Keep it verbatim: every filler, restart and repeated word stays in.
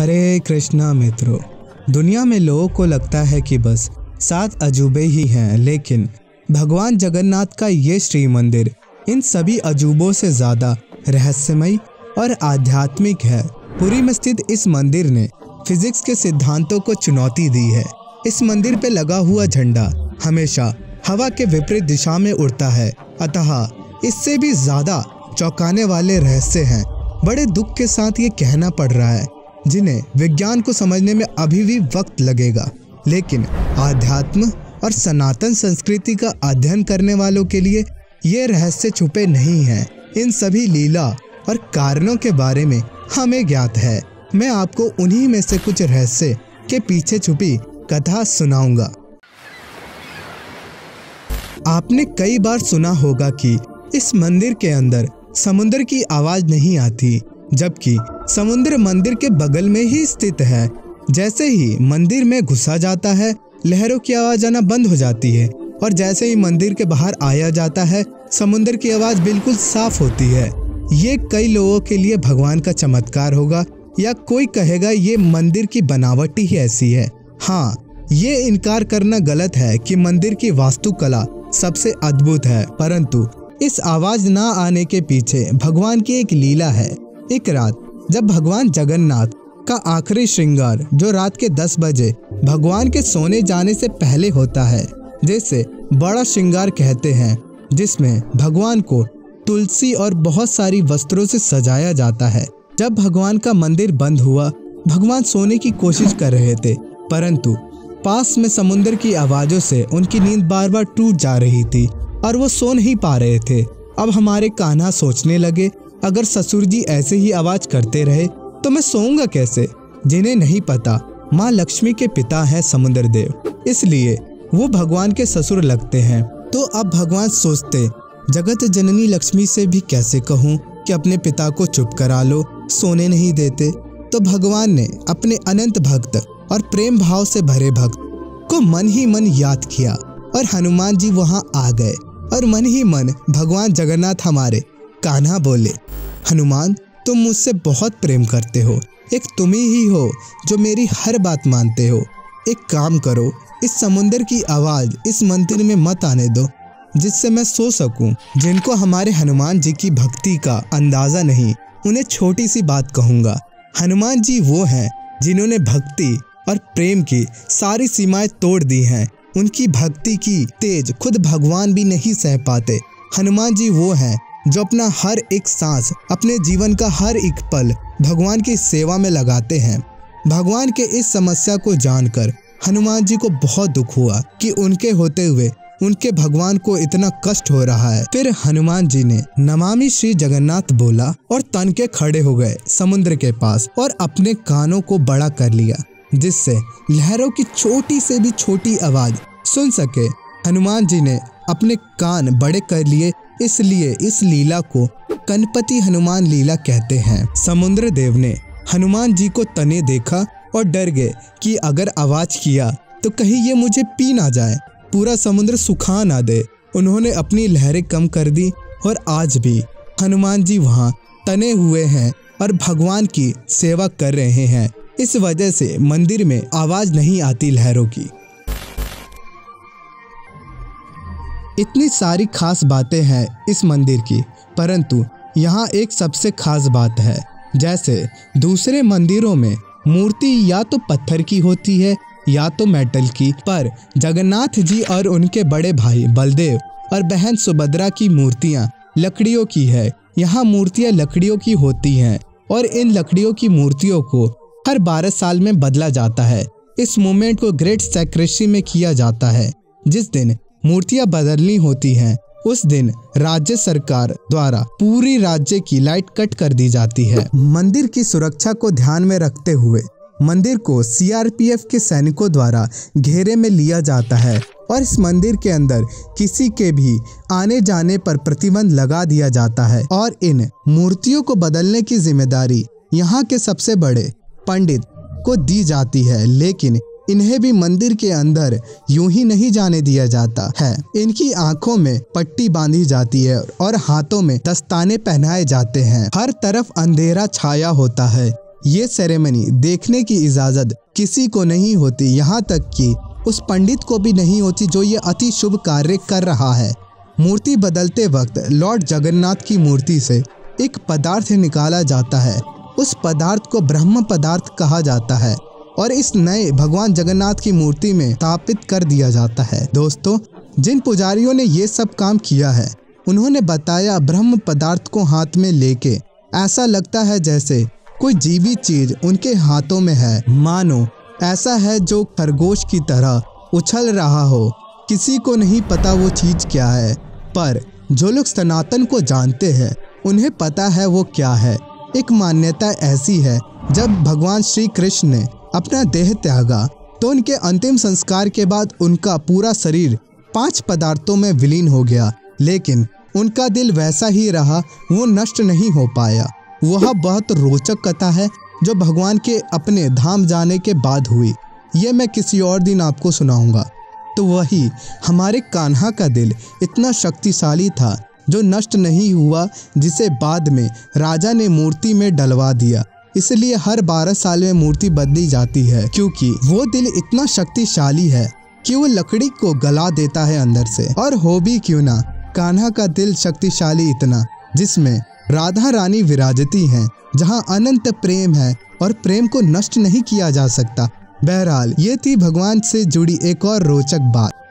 हरे कृष्णा मित्रों, दुनिया में लोगों को लगता है कि बस सात अजूबे ही हैं, लेकिन भगवान जगन्नाथ का ये श्री मंदिर इन सभी अजूबों से ज़्यादा रहस्यमय और आध्यात्मिक है। पुरी में स्थित इस मंदिर ने फिजिक्स के सिद्धांतों को चुनौती दी है। इस मंदिर पे लगा हुआ झंडा हमेशा हवा के विपरीत दिशा में उड़ता है, अतः इससे भी ज़्यादा चौंकाने वाले रहस्य हैं। बड़े दुख के साथ ये कहना पड़ रहा है, जिन्हें विज्ञान को समझने में अभी भी वक्त लगेगा, लेकिन आध्यात्म और सनातन संस्कृति का अध्ययन करने वालों के लिए ये रहस्य छुपे नहीं हैं। इन सभी लीला और कारणों के बारे में हमें ज्ञात है। मैं आपको उन्हीं में से कुछ रहस्य के पीछे छुपी कथा सुनाऊंगा। आपने कई बार सुना होगा कि इस मंदिर के अंदर समुद्र की आवाज नहीं आती, जबकि समुद्र मंदिर के बगल में ही स्थित है। जैसे ही मंदिर में घुसा जाता है, लहरों की आवाज आना बंद हो जाती है, और जैसे ही मंदिर के बाहर आया जाता है, समुद्र की आवाज बिल्कुल साफ होती है। ये कई लोगों के लिए भगवान का चमत्कार होगा, या कोई कहेगा ये मंदिर की बनावट ही ऐसी है। हाँ, ये इनकार करना गलत है कि मंदिर की वास्तुकला सबसे अद्भुत है, परंतु इस आवाज ना आने के पीछे भगवान की एक लीला है। एक रात जब भगवान जगन्नाथ का आखिरी श्रृंगार, जो रात के दस बजे भगवान के सोने जाने से पहले होता है, जिसे बड़ा श्रृंगार कहते हैं, जिसमें भगवान को तुलसी और बहुत सारी वस्त्रों से सजाया जाता है। जब भगवान का मंदिर बंद हुआ, भगवान सोने की कोशिश कर रहे थे, परंतु पास में समुद्र की आवाजों से उनकी नींद बार बार टूट जा रही थी और वो सो नहीं पा रहे थे। अब हमारे कान्हा सोचने लगे, अगर ससुर जी ऐसे ही आवाज करते रहे तो मैं सोऊंगा कैसे। जिन्हें नहीं पता, माँ लक्ष्मी के पिता हैं समुद्र देव, इसलिए वो भगवान के ससुर लगते हैं। तो अब भगवान सोचते, जगत जननी लक्ष्मी से भी कैसे कहूँ कि अपने पिता को चुप करा लो, सोने नहीं देते। तो भगवान ने अपने अनंत भक्त और प्रेम भाव से भरे भक्त को मन ही मन याद किया, और हनुमान जी वहाँ आ गए, और मन ही मन भगवान जगन्नाथ हमारे कान्हा बोले, हनुमान तुम मुझसे बहुत प्रेम करते हो, एक तुम ही हो जो मेरी हर बात मानते हो। एक काम करो, इस समुंदर की आवाज़ इस मंदिर में मत आने दो, जिससे मैं सो सकूं। जिनको हमारे हनुमान जी की भक्ति का अंदाज़ा नहीं, उन्हें छोटी सी बात कहूँगा। हनुमान जी वो हैं जिन्होंने भक्ति और प्रेम की सारी सीमाएं तोड़ दी हैं। उनकी भक्ति की तेज खुद भगवान भी नहीं सह पाते। हनुमान जी वो हैं जो अपना हर एक सांस, अपने जीवन का हर एक पल भगवान की सेवा में लगाते हैं। भगवान के इस समस्या को जानकर हनुमान जी को बहुत दुख हुआ कि उनके होते हुए उनके भगवान को इतना कष्ट हो रहा है। फिर हनुमान जी ने नमामि श्री जगन्नाथ बोला और तन के खड़े हो गए समुद्र के पास, और अपने कानों को बड़ा कर लिया, जिससे लहरों की छोटी से भी छोटी आवाज सुन सके। हनुमान जी ने अपने कान बड़े कर लिए, इसलिए इस लीला को कनपति हनुमान लीला कहते हैं। समुद्र देव ने हनुमान जी को तने देखा और डर गए कि अगर आवाज किया तो कहीं ये मुझे पी ना जाए, पूरा समुद्र सुखा ना दे। उन्होंने अपनी लहरें कम कर दी, और आज भी हनुमान जी वहाँ तने हुए हैं और भगवान की सेवा कर रहे हैं। इस वजह से मंदिर में आवाज नहीं आती लहरों की। इतनी सारी खास बातें हैं इस मंदिर की, परंतु यहाँ एक सबसे खास बात है। जैसे दूसरे मंदिरों में मूर्ति या तो पत्थर की होती है या तो मेटल की, पर जगन्नाथ जी और उनके बड़े भाई बलदेव और बहन सुभद्रा की मूर्तियाँ लकड़ियों की है। यहाँ मूर्तियाँ लकड़ियों की होती हैं, और इन लकड़ियों की मूर्तियों को हर बारह साल में बदला जाता है। इस मूवमेंट को ग्रेट सेक्रेटरी में किया जाता है। जिस दिन मूर्तियां बदलनी होती हैं, उस दिन राज्य सरकार द्वारा पूरी राज्य की लाइट कट कर दी जाती है। मंदिर की सुरक्षा को ध्यान में रखते हुए मंदिर को सी आर पी एफ के सैनिकों द्वारा घेरे में लिया जाता है, और इस मंदिर के अंदर किसी के भी आने जाने पर प्रतिबंध लगा दिया जाता है। और इन मूर्तियों को बदलने की जिम्मेदारी यहाँ के सबसे बड़े पंडित को दी जाती है, लेकिन इन्हें भी मंदिर के अंदर यूं ही नहीं जाने दिया जाता है। इनकी आंखों में पट्टी बांधी जाती है और हाथों में दस्ताने पहनाए जाते हैं। हर तरफ अंधेरा छाया होता है। ये सेरेमनी देखने की इजाज़त किसी को नहीं होती, यहाँ तक कि उस पंडित को भी नहीं होती जो ये अति शुभ कार्य कर रहा है। मूर्ति बदलते वक्त लॉर्ड जगन्नाथ की मूर्ति से एक पदार्थ निकाला जाता है। उस पदार्थ को ब्रह्म पदार्थ कहा जाता है और इस नए भगवान जगन्नाथ की मूर्ति में स्थापित कर दिया जाता है। दोस्तों, जिन पुजारियों ने ये सब काम किया है उन्होंने बताया, ब्रह्म पदार्थ को हाथ में लेके ऐसा लगता है जैसे कोई जीवित चीज उनके हाथों में है, मानो ऐसा है जो खरगोश की तरह उछल रहा हो। किसी को नहीं पता वो चीज क्या है, पर जो लोग सनातन को जानते हैं उन्हें पता है वो क्या है। एक मान्यता ऐसी है, जब भगवान श्री कृष्ण ने अपना देह त्यागा तो उनके अंतिम संस्कार के बाद उनका पूरा शरीर पांच पदार्थों में विलीन हो गया, लेकिन उनका दिल वैसा ही रहा, वो नष्ट नहीं हो पाया। वह बहुत रोचक कथा है जो भगवान के अपने धाम जाने के बाद हुई। ये मैं किसी और दिन आपको सुनाऊंगा। तो वही हमारे कान्हा का दिल इतना शक्तिशाली था जो नष्ट नहीं हुआ, जिसे बाद में राजा ने मूर्ति में डलवा दिया। इसलिए हर बारह साल में मूर्ति बदली जाती है, क्योंकि वो दिल इतना शक्तिशाली है कि वो लकड़ी को गला देता है अंदर से। और हो भी क्यों ना, कान्हा का दिल शक्तिशाली इतना जिसमें राधा रानी विराजती हैं, जहाँ अनंत प्रेम है और प्रेम को नष्ट नहीं किया जा सकता। बहरहाल ये थी भगवान से जुड़ी एक और रोचक बात।